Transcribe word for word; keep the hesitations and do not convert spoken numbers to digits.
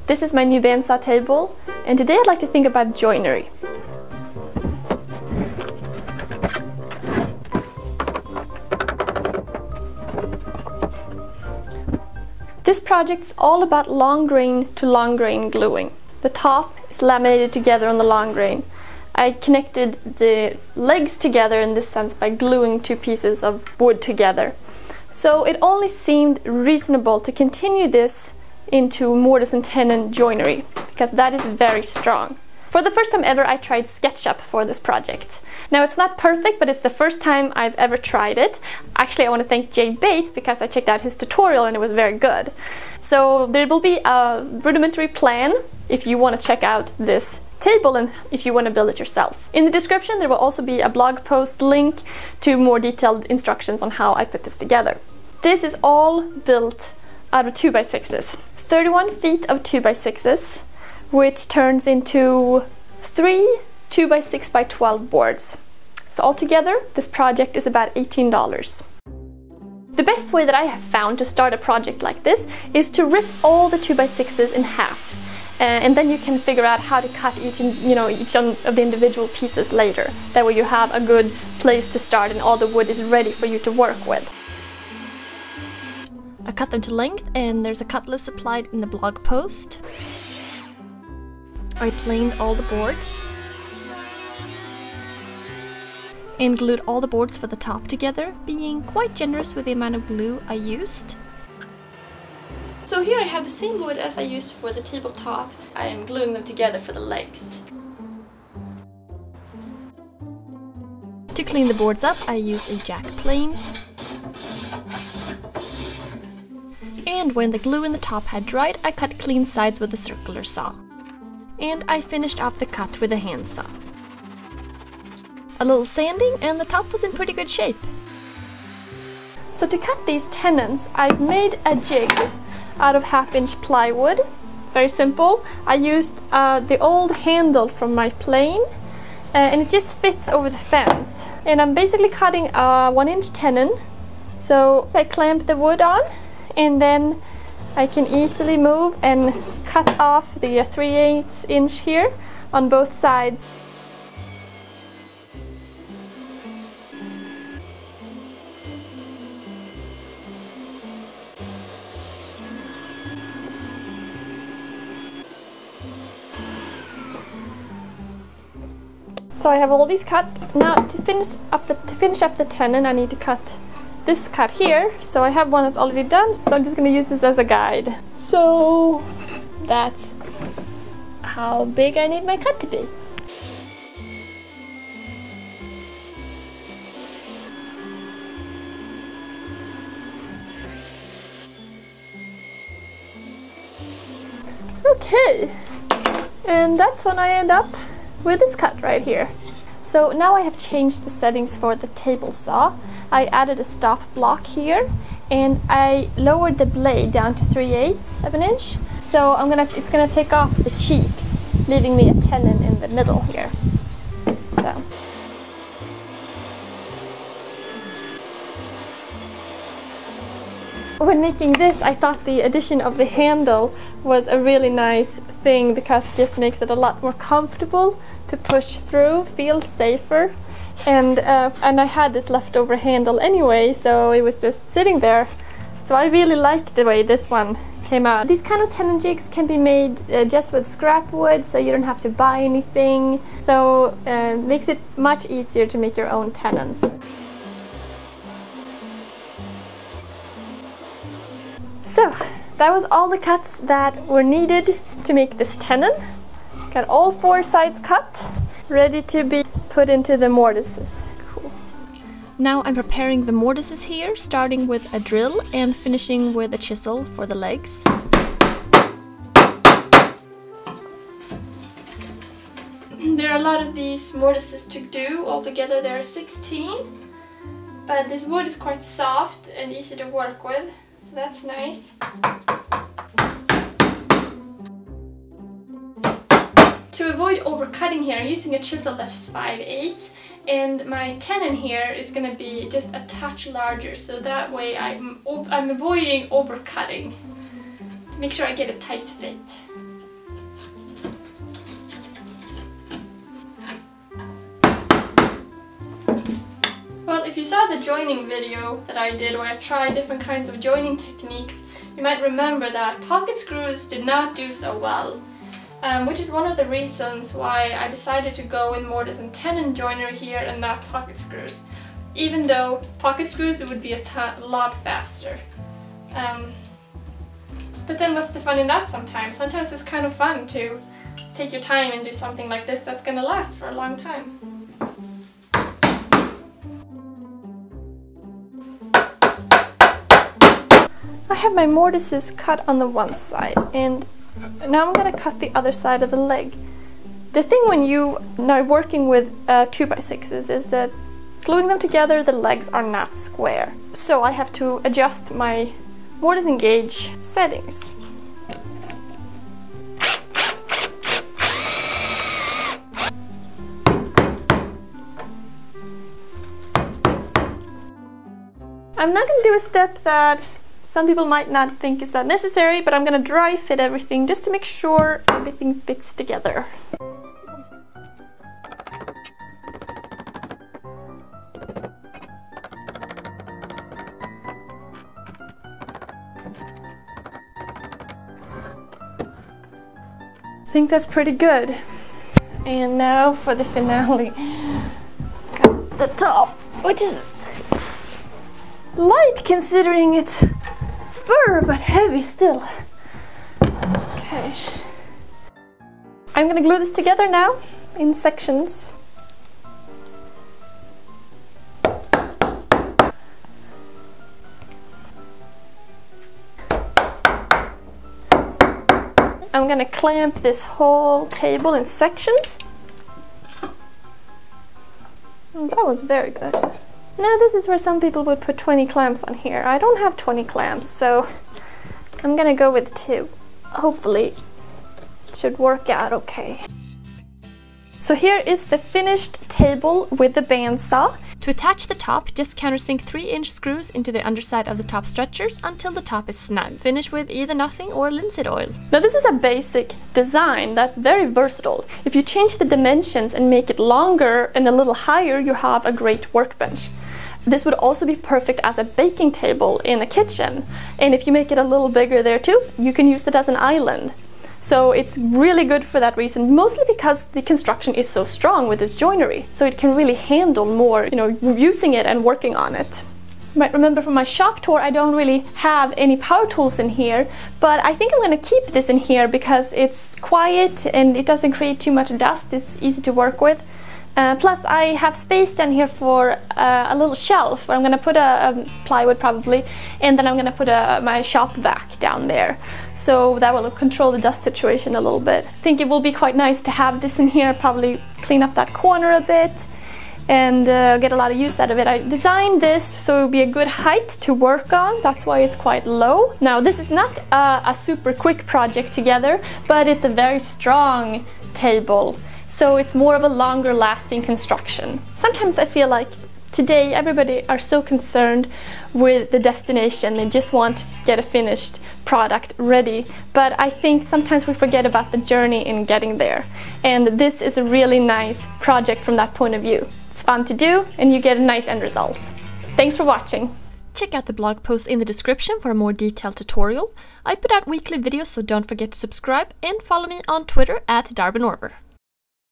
This is my new bandsaw table, and today I'd like to think about joinery. This project's all about long grain to long grain gluing. The top is laminated together on the long grain. I connected the legs together in this sense by gluing two pieces of wood together. So it only seemed reasonable to continue this into mortise and tenon joinery, because that is very strong. For the first time ever, I tried SketchUp for this project. Now, it's not perfect, but it's the first time I've ever tried it. Actually, I want to thank Jade Bates because I checked out his tutorial and it was very good. So there will be a rudimentary plan if you want to check out this table and if you want to build it yourself. In the description, there will also be a blog post link to more detailed instructions on how I put this together. This is all built out of two by sixes. thirty-one feet of two by sixes, which turns into three two by six by twelve boards. So altogether, this project is about eighteen dollars. The best way that I have found to start a project like this is to rip all the two by sixes in half. Uh, and then you can figure out how to cut each, you know, each of the individual pieces later. That way you have a good place to start and all the wood is ready for you to work with. I cut them to length, and there's a cutlass supplied in the blog post. I planed all the boards and glued all the boards for the top together, being quite generous with the amount of glue I used. So here I have the same wood as I used for the tabletop. I am gluing them together for the legs. To clean the boards up, I used a jack plane. And when the glue in the top had dried, I cut clean sides with a circular saw. And I finished off the cut with a handsaw. A little sanding and the top was in pretty good shape. So to cut these tenons, I made a jig out of half inch plywood. Very simple. I used uh, the old handle from my plane uh, and it just fits over the fence. And I'm basically cutting a one inch tenon. So I clamp the wood on and then I can easily move and cut off the three eighths inch here on both sides. So I have all these cut. Now to finish up the to finish up the tenon, I need to cut this cut here. So I have one that's already done. So I'm just going to use this as a guide. So that's how big I need my cut to be. Okay, and that's when I end up with this cut right here. So now I have changed the settings for the table saw. I added a stop block here and I lowered the blade down to three eighths of an inch. So I'm gonna, it's gonna take off the cheeks, leaving me a tenon in the middle here. So. When making this, I thought the addition of the handle was a really nice thing because it just makes it a lot more comfortable to push through, feels safer. And, uh, and I had this leftover handle anyway, so it was just sitting there. So I really like the way this one came out. These kind of tenon jigs can be made uh, just with scrap wood, so you don't have to buy anything. So it uh, makes it much easier to make your own tenons. So that was all the cuts that were needed to make this tenon. Got all four sides cut, ready to be put into the mortises. Cool. Now I'm preparing the mortises here, starting with a drill and finishing with a chisel for the legs. There are a lot of these mortises to do. Altogether there are sixteen, but this wood is quite soft and easy to work with. So that's nice. To avoid overcutting here, I'm using a chisel that's five eighths, and my tenon here is going to be just a touch larger, so that way I'm, I'm avoiding overcutting to make sure I get a tight fit. saw the joining video that I did where I tried different kinds of joining techniques, you might remember that pocket screws did not do so well, um, which is one of the reasons why I decided to go with mortise and tenon joinery here and not pocket screws, even though pocket screws it would be a, ton, a lot faster. Um, but then what's the fun in that sometimes? Sometimes it's kind of fun to take your time and do something like this that's gonna last for a long time. I have my mortises cut on the one side, and now I'm gonna cut the other side of the leg. The thing when you are working with uh, two by sixes is that gluing them together the legs are not square. So I have to adjust my mortise and gauge settings. I'm not going to do a step that some people might not think is that necessary, but I'm going to dry fit everything just to make sure everything fits together. I think that's pretty good. And now for the finale. Got the top, which is light considering it's fur, but heavy still. Okay. I'm gonna glue this together now in sections. I'm gonna clamp this whole table in sections. Oh, that was very good. Now this is where some people would put twenty clamps on here. I don't have twenty clamps, so I'm gonna go with two. Hopefully it should work out okay. So here is the finished table with the bandsaw. To attach the top, just countersink three inch screws into the underside of the top stretchers until the top is snug. Finish with either nothing or linseed oil. Now this is a basic design that's very versatile. If you change the dimensions and make it longer and a little higher, you have a great workbench. This would also be perfect as a baking table in a kitchen. And if you make it a little bigger there too, you can use it as an island. So it's really good for that reason, mostly because the construction is so strong with this joinery. So it can really handle more, you know, using it and working on it. You might remember from my shop tour, I don't really have any power tools in here, but I think I'm going to keep this in here because it's quiet and it doesn't create too much dust. It's easy to work with. Uh, plus I have space down here for uh, a little shelf where I'm going to put a, a plywood probably, and then I'm going to put a, my shop vac down there. So that will control the dust situation a little bit. I think it will be quite nice to have this in here, probably clean up that corner a bit and uh, get a lot of use out of it. I designed this so it would be a good height to work on, that's why it's quite low. Now this is not a, a super quick project together, but it's a very strong table. So it's more of a longer lasting construction. Sometimes I feel like today everybody are so concerned with the destination, they just want to get a finished product ready. But I think sometimes we forget about the journey in getting there. And this is a really nice project from that point of view. It's fun to do and you get a nice end result. Thanks for watching. Check out the blog post in the description for a more detailed tutorial. I put out weekly videos, so don't forget to subscribe and follow me on Twitter at Darby Norber.